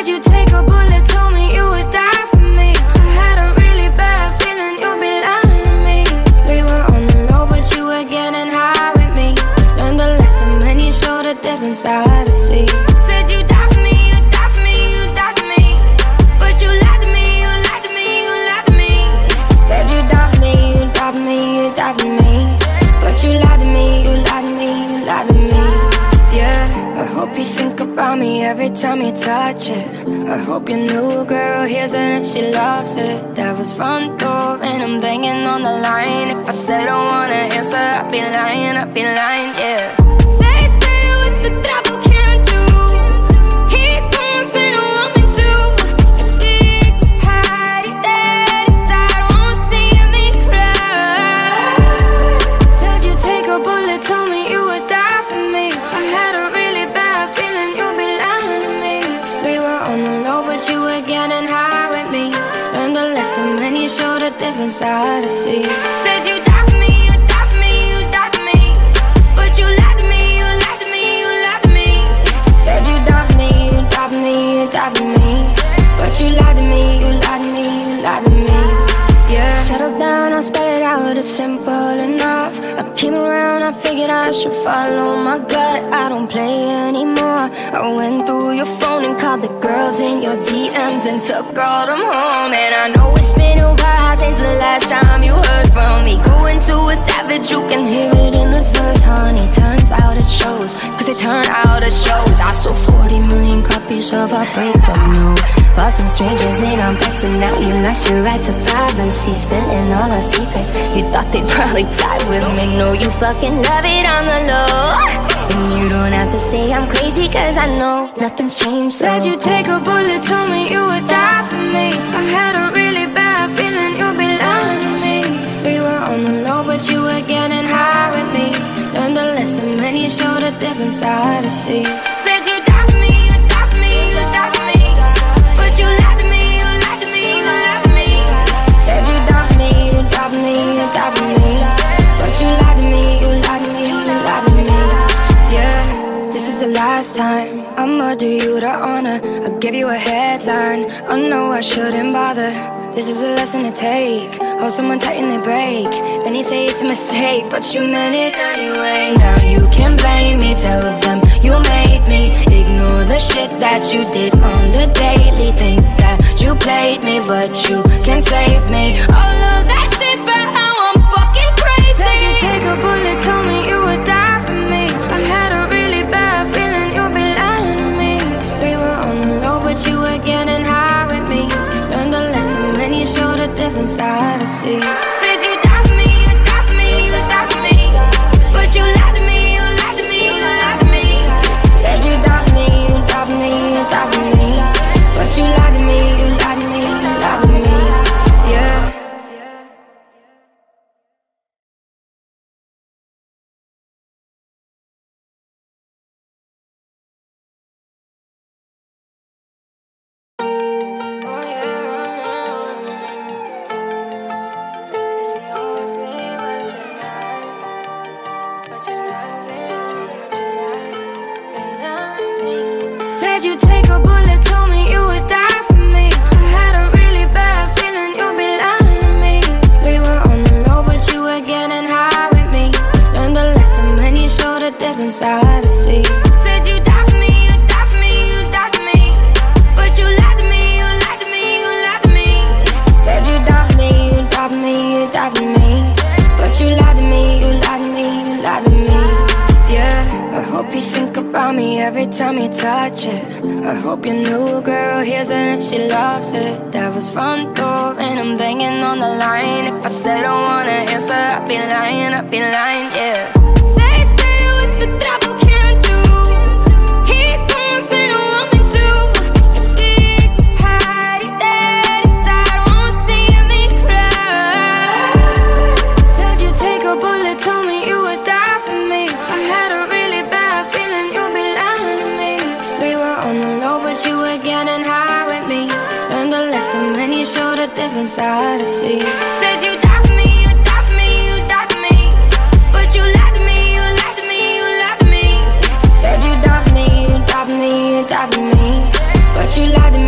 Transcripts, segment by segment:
Said you'd take a bullet, told me you would die for me. I had a really bad feeling you'd be lying to me. We were on the low, but you were getting high with me. Learned the lesson when you showed a different side to see. Said you'd die for me, you'd die for me, you'd die for me. But you lied to me, you lied to me, you lied to me. Said you'd die for me, you'd die for me, you'd die for me. But you lied to me, you lied to me, you lied to me. Yeah, I hope you think about me every time you touch it. I hope your new girl hears it and she loves it. That was front door and I'm banging on the line. If I said I wanna answer, I'd be lying, yeah. They say what the devil can't do, he's gonna say no want me to. You're sick to hide it dead inside, won't see me cry. Said you'd take a bullet, told me you would die for me. I had a really bad feeling you'd be lying to me. We were on the low, but you were getting high with me. Learned the lesson when you showed a different side to see. Said you'd die for me, you'd die for me, you'd die for me. But you lied to me, you lied to me, you lied to me. Said you'd die for me, you'd die for me, you'd die for me. But you lied to me, you lied to me, you lied to me. Yeah. Settle down, I'll spell it out, it's simple enough. I came around, I figured I should follow my gut. I don't play anymore. I went through your phone and called the girls in your DMs and took all them home. And I know it's been a while since the last time you heard from me. Going to a savage, you can hear it in this verse, honey. Turns out it shows, cause they turn out it shows. I sold 40 million copies of our breakup, no. Bought some strangers and I'm vexing. Now you lost your right to privacy, spilling all our secrets. You thought they'd probably die with me. No, you fucking love it on the low. And you don't have to say I'm crazy, cause I know nothing's changed, so. Said you'd take a bullet, told me you would die for me. I had a really bad feeling you'd be lying to me. We were on the low, but you were getting high with me. Learned the lesson when you showed a different side to see. Said you'd die for me, you'd die for me, you'd die for me. But you lied to me, you lied to me, you lied to me. Said you'd die for me, you'd die for me, you'd die for me. But you lied to me, you lied to me, you lied to me. Yeah, this is the last time I'ma do you the honor. I'll give you a headline, I know I shouldn't bother. This is a lesson to take. Hold someone tight and they break, then you say it's a mistake, but you meant it anyway. Now you can blame me, tell them you made me. Ignore the shit that you did on the daily. Think that you played me, but you can save me. All of that shit, but how I'm fucking crazy. Said you'd take a bullet, told me you would die for me. I had a really bad feeling you'd be lying to me. We were on the low, but you were getting high with me. Learned the lesson when you showed a different side to see. Said you'd die for me, you'd die for me, you'd die for me. But you lied to me, you lied to me, you lied to me. Said you'd die for me, you'd die for me, you'd die for me. But you lied to me, you lied to me, you lied to me. Yeah. Said you'd take a bullet, told me you would die for me. I had a really bad feeling you'd be lying to me. We were on the low, but you were getting high with me. Learned the lesson when you showed a different side to see. Said you'd die for me, you'd die for me, you'd die for me. But you lied to me, you lied to me, you lied to me. Said you'd die for me, you'd die for me, you'd die for me. But you lied to me, you lied to me, you lied to me. Yeah, I hope you think about me every time you touch it. I hope your new girl hears it and she loves it. That was front door and I'm banging on the line. If I said I wanna answer, I'd be lying, yeah. They say what the devil can't do, he's gonna say no want me to. You're sick to hide it dead inside, won't see me cry. Said you'd take a bullet, told me you would die for me. I had a really bad feeling you'd be lying to me. We were on the low, but you were getting high with me. Learned the lesson when you showed a different side to see. Said you'd die for me, you'd die for me, you'd die for me. But you lied to me, you lied to me, you lied to me. Said you'd die for me, you'd die for me, you'd die for me. But you lied to me.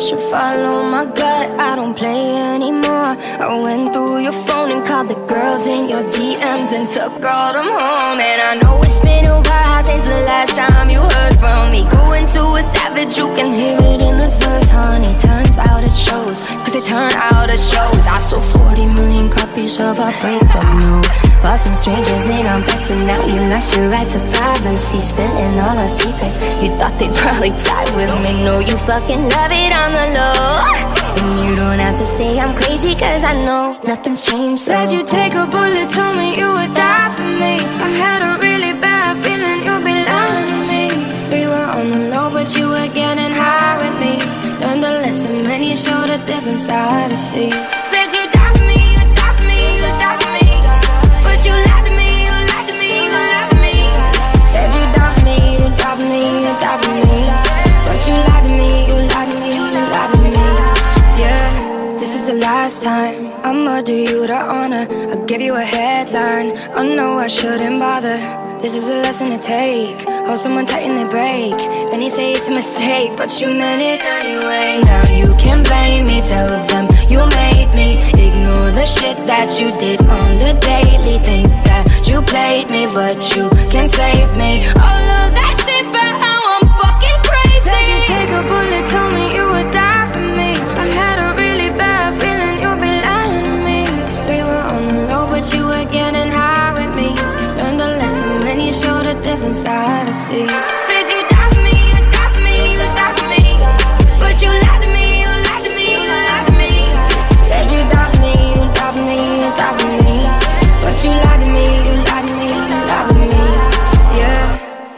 should follow my gut. I don't play anymore. I went through your phone and called the girls in your DMs and took all them home. And I know it's been a while since the last time you heard from me. Going to a savage, you can hear it in this verse, honey. Turns out it shows, cause they turn out it shows. I sold 40 million copies of our breakup, no. Bought some strangers in on bets and now you lost your right to privacy. Spilling all our secrets, you thought they'd probably die with me. No, you fucking love it on the low. And you don't have to say I'm crazy, cause I know nothing's changed, so. Said you'd take a bullet, told me you would die for me. I had a really bad feeling you'd be lying to me. We were on the low, but you were getting high with me. Learned a lesson when you showed a different side to see. Said you'd die for me, you'd die for me, you'd die for me. But you lied to me, you lied to me, you lied to me. Said you'd die for me, you'd die for me, you'd die for me. But you lied to me, you lied to me, you lied to me. Yeah, this is the last time I'ma do you the honor. I'll give you a headline. I know I shouldn't bother. This is a lesson to take. Hold someone tight and they break. Then you say it's a mistake, but you meant it anyway. Now you can blame me, tell them you made me. Ignore the shit that you did on the daily. Think that you played me, but you can save me. All of that shit, but how I'm fucking crazy. Said you'd take a bullet, told me you would die for me. I had a really bad feeling you'd be lying to me. We were on the low, but you were getting high with me. Learned a lesson when you showed a different side to see. Said you'd die for me, you'd die for me, you'd die for me. But you lied to me, you lied to me, you lied to me. Said you'd die for me, you'd die for me, you'd die for me. But you lied to me, you lied to me, you lied to me. Yeah.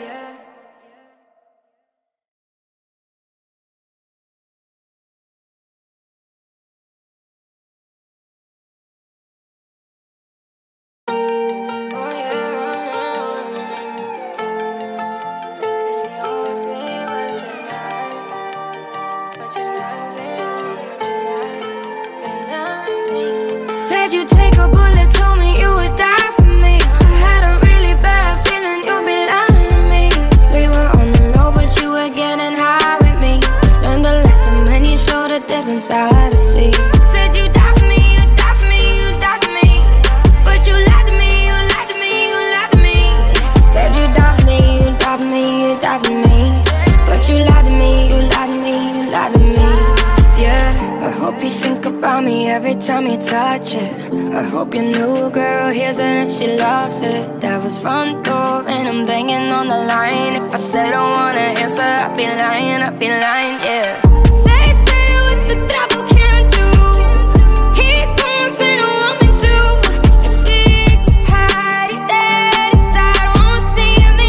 Said you'd take a bullet, told me you would die for me. I had a really bad feeling you'd be lying to me. We were on the low, but you were getting high with me. Learned a lesson when you showed a different side to see. Said you'd die for me, you'd die for me, you'd die for me. But you lied to me, you lied to me, you lied to me. Said you'd die for me, you'd die for me, you'd die for me. But you lied to me, you lied to me, you lied to me. Yeah, I hope you think about me every time you touch it. I hope your new girl hears it and she loves it. That was front door and I'm banging on the line. If I said I wanna answer, I'd be lying, yeah. They say what the devil can't do, he's causing a woman to. You seek to hide it dead inside, won't see me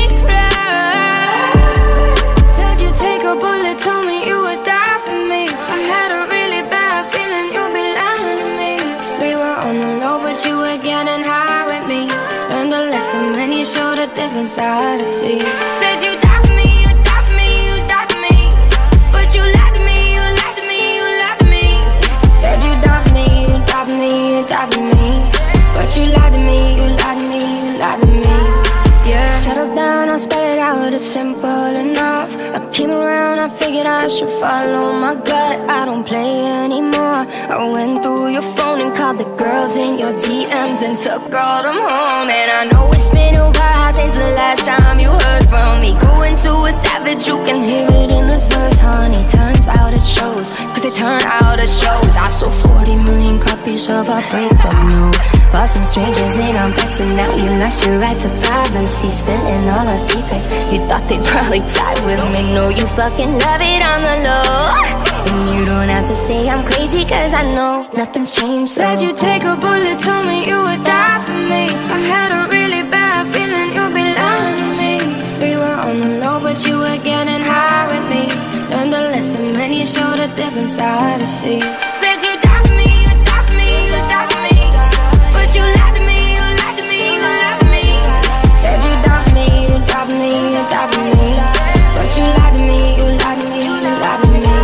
cry. Said you'd take a bullet, told me you would die for me. I had a really bad feeling you'd be lying to me. We were on the low, but you were getting high with me. Learned a lesson when you showed a different side to see. Said you'd die for me, you'd die for me, you'd die for me. But you lied to me, you lied to me, you lied to me. Said you'd die for me, you'd die for me, you'd die for me. But you lied to me, you lied to me, you lied to me. Yeah. Settle down, I'll spell it out, it's simple enough. I came around, I figured I should follow my gut. I don't play anymore. I went through your phone and called the girls in your DMs and took all them home. And I know it's been a while since the last time you heard from me. Going to a savage, you can hear it in this verse, honey. Turns out it shows, cause they turn out it shows. I sold 40 million copies of our breakup, no. Bought some strangers in on bets and now you lost your right to privacy. Spilling all our secrets, you thought they'd probably die with me. No, you fucking love it on the low. And you don't have to say I'm crazy, cause I know nothing's changed, so. Said you'd take a bullet, told me you would die for me. I had a really bad feeling you'd be lying to me. We were on the low, but you were getting high with me. Learned a lesson when you showed a different side to see. Said you'd die for me, you'd die for me, you'd die for me. But you lied to me, you lied to me, you lied to me. Said you'd die for me, you'd die for me, you'd die for me. But you lied to me, you lied to me, you lied to me.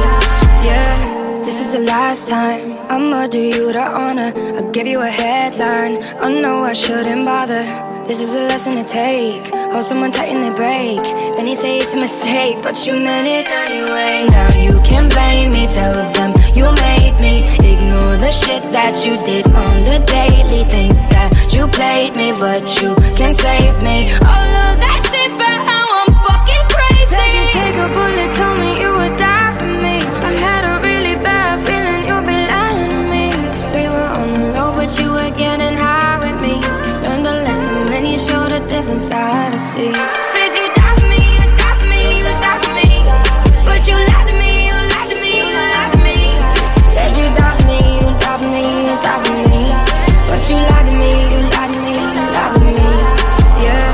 Yeah, this is the last time I'ma do you the honor. I'll give you a headline. I know I shouldn't bother. This is a lesson to take. Hold someone tight and they break. Then you say it's a mistake, but you meant it anyway. Now you can blame me, tell them you made me. Ignore the shit that you did on the daily. Think that you played me, but you can save me. All of that shit, but how I'm fucking crazy. Said you'd take a bullet, told me you would die for me. I had a really bad feeling you'd be lying to me. We were on the low, but you were getting high with me. Learned a lesson when you showed a different side to see. Said you die for me, you die for me, you die for me. But you lied to me, you lied to me, you lied to me. Said you die for me, you die for me, you die for me. But you lied to me, you lied to me, you lied to me. Yeah.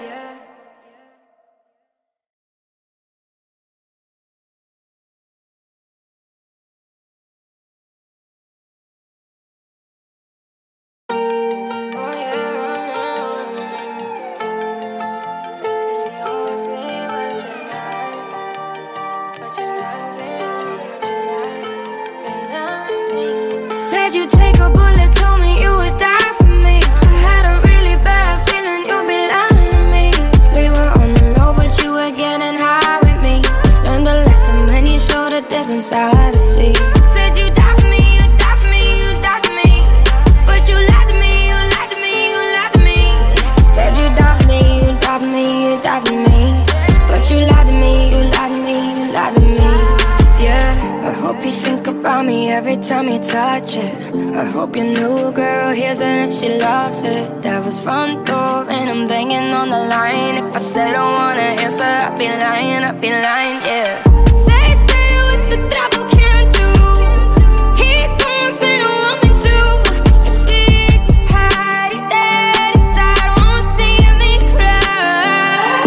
Said you'd take a bullet, told me you would die for me. I had a really bad feeling you'd be lying to me. We were on the low, but you were getting high with me. Learned a lesson when you showed a different side to see. Said you'd die for me, you die for me, you die for me. But you lied to me, you lied to me, you lied to me. Said you'd die for me, you die for me, you die for me. But you lied to me, you lied to me, you lied to me. Yeah, I hope you think about me every time you touch it. I hope your new girl hears it and she loves it. That was front door and I'm banging on the line. If I said I wanna answer, I'd be lying, yeah. They say what the devil can't do, he's causing a woman to. You seek to hide it dead inside, won't see me cry.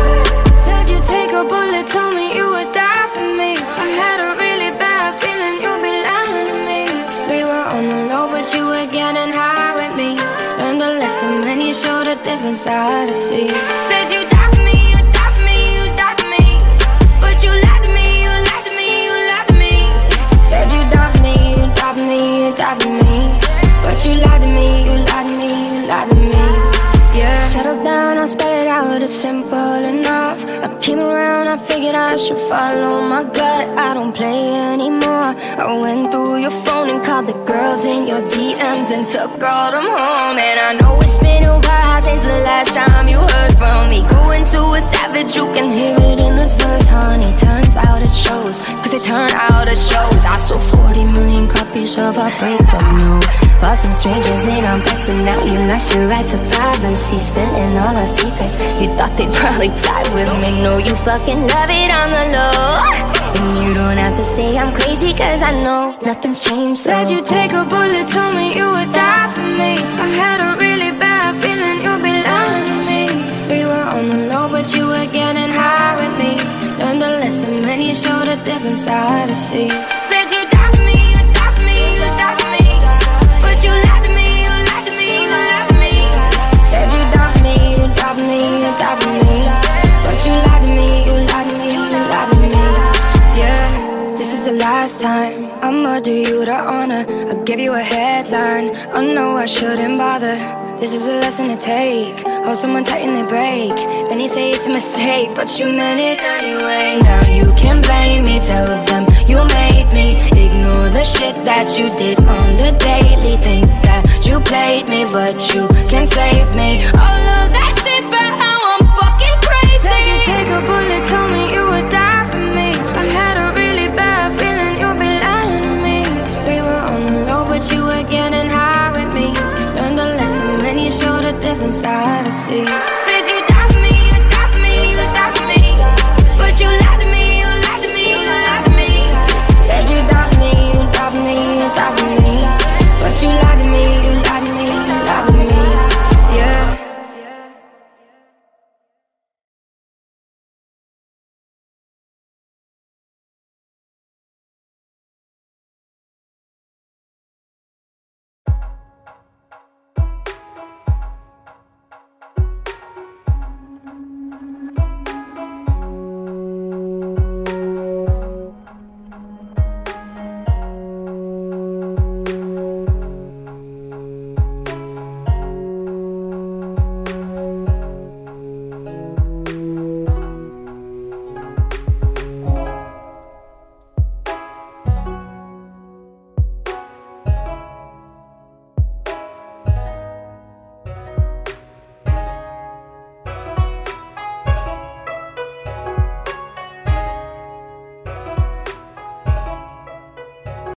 Said you'd take a bullet, told me you would die for me. I had a really bad feeling you'd be lying to me. We were on the low, but you were getting high with me. Learned a lesson when you showed a different side to see. Said you die for me, you die for me, you die for me. But you lied to me, you lied to me, you lied to me. Said you die for me, you die for me, you die for me. But you lied to me, you lied to me, you lied to me. Yeah. Settle down, I'll spell it out, it's simple enough. I came around, I figured I should follow my gut. I don't play anymore. I went through your phone and called the girls in your DMs and took all them home. And I know it's been a while since the last time you heard from me. Going to a savage, you can hear it in this verse, honey. Turns out it shows, cause they turn out it shows. I sold 40 million copies of our breakup, no. Bought some strangers in on bets and now you lost your right to privacy. Spilling all our secrets, you thought they'd probably die with me. No, you fucking love it on the low. And you don't have to say I'm crazy, cause I know nothing's changed, so. Said you'd take a bullet, told me you would die for me. I had a really bad feeling you'd be lying to me. We were on the low, but you were getting high with me. Learned a lesson when you showed a different side to see. Said you'd die for me, you die for me, you die for me. But you lied to me, you lied to me, you lied to me. Said you'd die for me, you die for me, you die for me. But you lied to me, you lied to me, you lied to me. Yeah, this is the last time I'ma do you the honor. I'll give you a headline, I know I shouldn't bother. This is a lesson to take. Hold someone tight and they break. Then you say it's a mistake, but you meant it anyway. Now you can blame me, tell them you made me. Ignore the shit that you did on the daily. Think that you played me, but you can save me. All of that shit, but how I'm fucking crazy. Said you'd take a bullet, told me you would die for me. I had a really bad feeling you'd be lying to me. We were on the low, but you were getting high with me. Learned a lesson when you showed a different side to see.